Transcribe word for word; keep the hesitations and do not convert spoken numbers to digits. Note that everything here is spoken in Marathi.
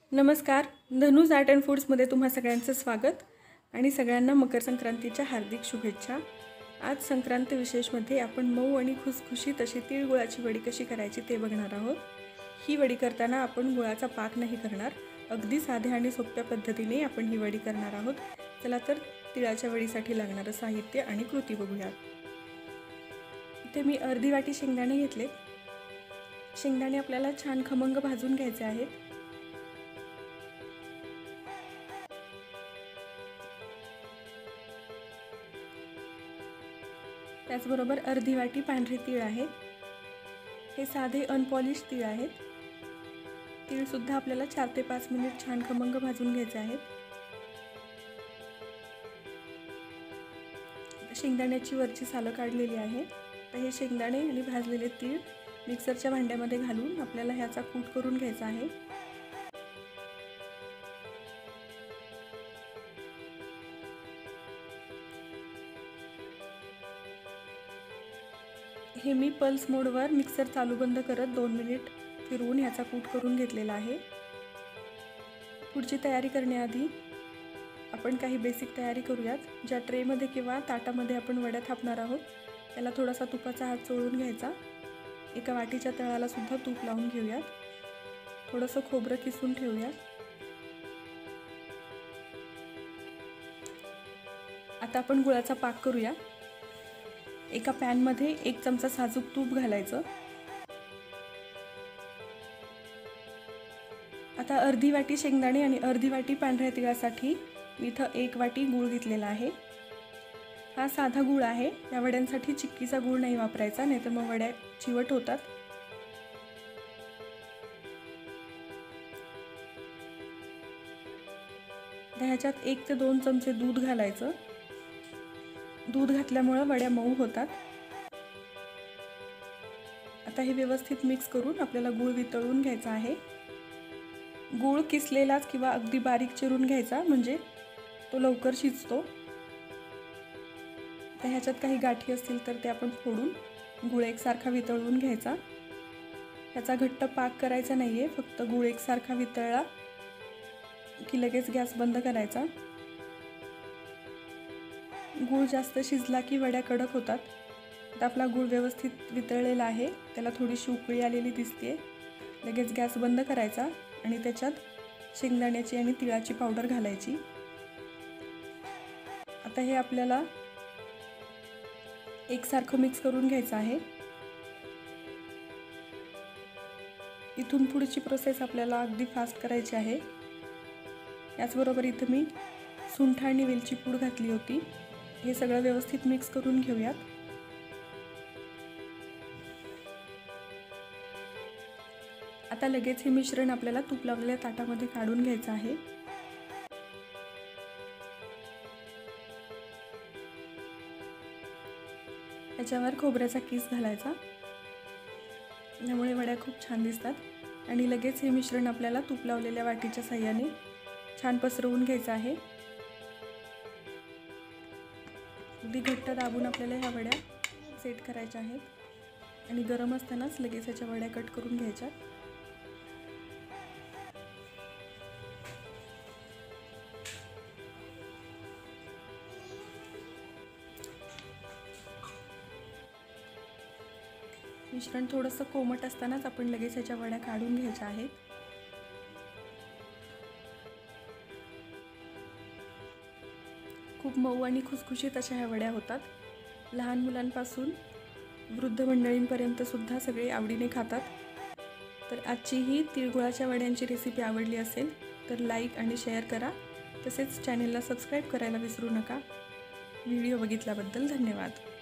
नमस्कार, धनुज आर्ट अँड फूड्समध्ये तुम्हा सगळ्यांचं स्वागत आणि सगळ्यांना मकर संक्रांतीच्या हार्दिक शुभेच्छा। आज संक्रांत विशेषमध्ये आपण मऊ आणि खुसखुशीत अशी तीळ गुळाची वडी कशी करायची ते बघणार आहोत। ही वडी करताना आपण गुळाचा पाक नाही करणार, अगदी साध्या आणि सोप्या पद्धतीने आपण ही वडी करणार आहोत। चला तर तिळाच्या वडीसाठी लागणारे साहित्य आणि कृती बघूया। इथे मी अर्धी वाटी शेंगदाणे घेतले। शेंगदाणे आपल्याला छान खमंग भाजून घ्यायचे आहेत। त्याचबरोबर अर्धी वाटी पांढरे तीळ आहे। हे साधे अनपॉलिश तीळ आहेत। तीळ सुद्धा आपल्याला चार ते पाच मिनिट छान खमंग भाजून घ्यायचे आहेत। शेंगदाण्याची वरची सालं काढलेली आहे। तर हे शेंगदाणे आणि भाजलेले तीळ मिक्सरच्या भांड्यामध्ये घालून आपल्याला ह्याचा कूट करून घ्यायचा आहे। हे मी पल्स मोडवर मिक्सर चालू बंद करत दोन मिनिट फिरवून ह्याचा कूट करून घेतलेला आहे। पुढची तयारी करण्याआधी आपण काही बेसिक तयारी करूयात। ज्या ट्रेमध्ये किंवा ताटामध्ये आपण वड्या थापणार आहोत त्याला थोडासा तुपाचा हात चोळून घ्यायचा। एका वाटीच्या तळाला सुद्धा तूप लावून घेऊयात। थोडंसं खोबरं किसून ठेवूयात। आता आपण गुळाचा पाक करूया। एका पॅन मध्ये एक चमचा साजूक तूप घालायचं। आता अर्धी वाटी शेंगदाणे आणि अर्धी वाटी पांढऱ्या तिळासाठी मी इथं एक वाटी गूळ घेतलेला आहे। हा साधा गूळ आहे। या वड्यांसाठी चिक्कीचा गूळ नाही वापरायचा, नाहीतर मग वड्या चिवट होतात। ह्याच्यात एक ते दोन चमचे दूध घालायचं। दूध घातल्यामुळे वड्या मऊ होतात। आता हे व्यवस्थित मिक्स करून आपल्याला गूळ वितळून घ्यायचा आहे। गूळ किसलेलाच किंवा अगदी बारीक चिरून घ्यायचा, म्हणजे तो लवकर शिजतो। तर ह्याच्यात काही गाठी असतील तर ते आपण फोडून गूळ एकसारखा वितळवून घ्यायचा। ह्याचा घट्ट पाक करायचा नाहीये, फक्त गूळ एकसारखा वितळला की लगेच गॅस बंद करायचा। गूळ जास्त शिजला की वड्या कडक होतात। तर आपला गूळ व्यवस्थित वितळलेला आहे, त्याला थोडीशी उकळी आलेली दिसते। लगेच गॅस बंद करायचा आणि त्याच्यात शेंगदाण्याची आणि तिळाची पावडर घालायची। आता हे आपल्याला एकसारखं मिक्स करून घ्यायचं आहे। इथून पुढची प्रोसेस आपल्याला अगदी फास्ट करायची आहे। याचबरोबर इथं मी सुंठ आणि वेलची पूड घातली होती। हे सगळं व्यवस्थित मिक्स करून घेऊयात। आता लगेच हे मिश्रण आपल्याला तूप लावलेल्या ताटामध्ये काढून घ्यायचं आहे। याच्यावर खोबऱ्याचा किस घालायचा, त्यामुळे वड्या खूप छान दिसतात। आणि लगेच हे मिश्रण आपल्याला तूप लावलेल्या वाटीच्या साहाय्याने छान पसरवून घ्यायचं आहे। अगदी घट्ट दाबून आपल्याला ह्या वड्या सेट करायच्या आहेत आणि गरम असतानाच लगेच ह्याच्या वड्या कट करून घ्यायच्या। मिश्रण थोडंसं कोमट असतानाच आपण लगेच ह्याच्या वड्या काढून घ्यायच्या आहेत। खूप मऊ आणि खुसखुशीत अशा ह्या वड्या होतात। लहान मुलांपासून वृद्ध मंडळींपर्यंत सुद्धा सगळे आवडीने खातात। तर आजची ही तिळगुळाच्या वड्यांची रेसिपी आवडली असेल तर लाईक आणि शेअर करा। तसेच चॅनेलला सबस्क्राईब करायला विसरू नका। व्हिडिओ बघितल्याबद्दल धन्यवाद।